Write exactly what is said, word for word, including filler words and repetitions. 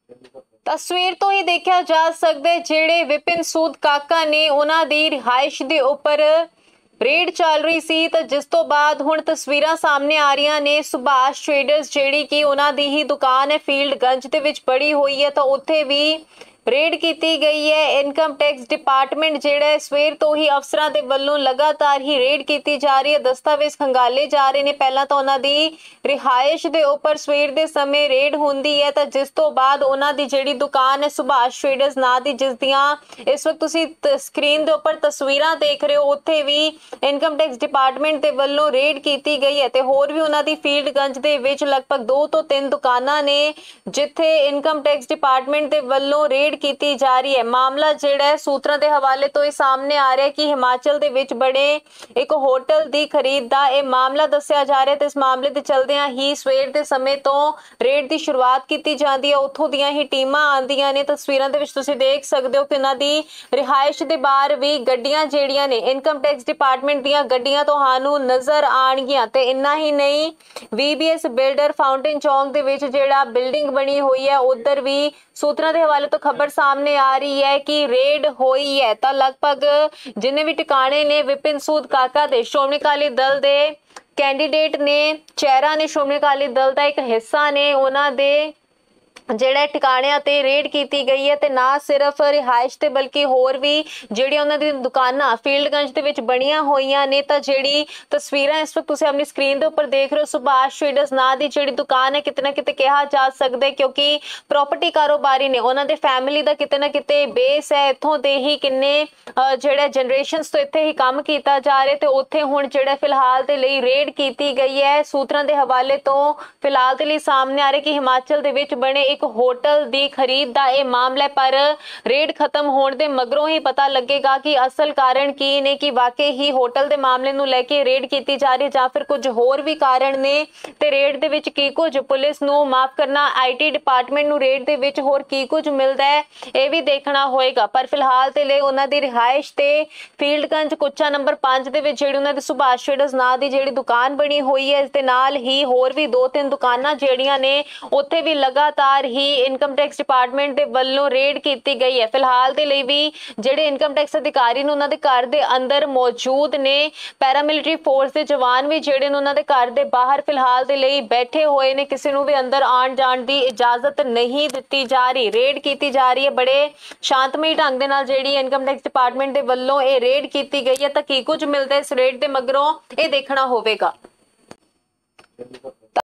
तस्वीर तो ही देखा जा सकता है जेड़े विपिन सूद काका ने उन्हां दी रिहाइश दे उपर रेड चल रही सी तो जिस तो बाद हुण तस्वीरां सामने आ रही ने सुभाष ट्रेडर्स जेड़ी कि उन्हां दी ही दुकान है फील्ड गंज दे विच बड़ी हुई है तो उत्थे भी रेड की गई है। इनकम टैक्स डिपार्टमेंट जेड़ा सवेर तो ही अफसरां दे वल्लों लगातार ही रेड की जा रही है, दस्तावेज खंगाले जा रहे ने। पहला तो उन्हां दी रिहाइश दे उपर सवेर दे समय रेड हुंदी है तो जिस तो बाद उन्हां दी जेड़ी दुकान है सुभाष ट्रेडर्स नां दी जिस दियां इस वक्त तुसी स्क्रीन दे उपर तस्वीरां देख रहे हो उत्थे भी इनकम टैक्स डिपार्टमेंट दे वल्लों रेड की गई है ते होर भी उन्हां दी फील्ड गंज दे विच लगभग दो तो तीन दुकानां ने जिथे इनकम टैक्स डिपार्टमेंट दे वल्लों रेड की जा रही है। मामला जेड़ा है सूत्रां दे हवाले तो ये सामने आ रहा है कि हिमाचल दे विच बड़े एक होटल दी खरीद दा ये मामला दस्या जा रहा है। तो इस मामले दे चलदियां ही सवेर दे समय तो रेड दी शुरुआत की जाती है, उत्थों दियां ही टीमां आंदियां ने। तस्वीरां दे विच तुसीं देख सकदे हो कि उन्हां दी रिहाइश दे बाहर भी गड्डियां जेड़ियां ने इनकम टैक्स डिपार्टमेंट दियां गड्डियां तुहानूं नजर आणगियां। ते इन्ना ही नहीं वीबीएस बिल्डर फाउंटेन चौक दे विच जेड़ा बिल्डिंग बनी हुई है उधर भी सूत्रां दे हवाले तो खबर सामने आ रही है कि रेड हुई है। तो लगभग जिन्ने भी ठिकाने ने विपिन सूद काका दे श्रोमणी अकाली दल दे कैंडीडेट ने चेहरा ने श्रोमणी अकाली दल का एक हिस्सा ने उन्हां दे जेड़े ठिकाणियां ते रेड की गई है ते ना सिर्फ रिहाइश ते बल्कि होर भी जेड़ी उन्हां दी दुकानां फील्डगंज दे विच बणियां होईयां ने। तां जेड़ी तस्वीरां इस वक्त तुसीं अपनी स्क्रीन दे उपर देख रहे हो सुभाष ट्रेडर्स नां दी जेड़ी दुकान है किते ना किते कहा जा सकदा है क्योंकि प्रॉपर्टी कारोबारी ने उन्हां दे फैमिली दा किते ना किते बेस है, इत्थों दे ही किन्ने जेड़े जनरेशनस तो इत्थे ही काम कीता जा रहा ते उत्थे हुण जेड़ा फिलहाल दे लई रेड की गई है। सूत्रां दे हवाले तो फिलहाल दे लई सामने आ रहा है कि हिमाचल दे विच बने एक होटल दी खरीद दा ये मामला पर रेड खत्म होने दे मगरों ही पता लगेगा कि असल कारण की ने कि वाकई ही होटल दे मामले नूं लेके रेड की जा रही जां फिर कुछ होर भी कारण ने ते रेड दे विच की कुछ पुलिस नूं माफ करना आईटी डिपार्टमेंट नूं रेड दे विच होर की कुछ मिलदा है ये भी देखना होएगा। पर फिलहाल ते ले उन्हां दी रिहाइश ते फील्डगंज कुच्चा नंबर पांच दे विच जेड़ी उन्हां दी सुभाष ट्रेडर्स नां दी जेड़ी दुकान बनी हुई है इस दे नाल ही होर भी दो तीन दुकानां जेड़ियां ने उत्थे भी लगातार ही इनकम टैक्स डिपार्टमेंट दे वल्लों रेड की गई है। फिलहाल दे लई भी जेड़े इनकम टैक्स अधिकारी ने उन्हां दे घर दे अंदर मौजूद ने पैरामिलिटरी फोर्स दे जवान भी जेड़े ने उन्हां दे घर दे बाहर फिलहाल दे लई बैठे हुए ने, किसी नूं भी अंदर आण जाण दी इजाजत नहीं दित्ती जा रही। रेड की जा रही है बड़े शांतमई ढंग दे नाल जेड़ी इनकम टैक्स डिपार्टमेंट दे वल्लों ये रेड की गई है। तां की कुछ मिलदा इस रेड दे मगरों ये देखना होवेगा।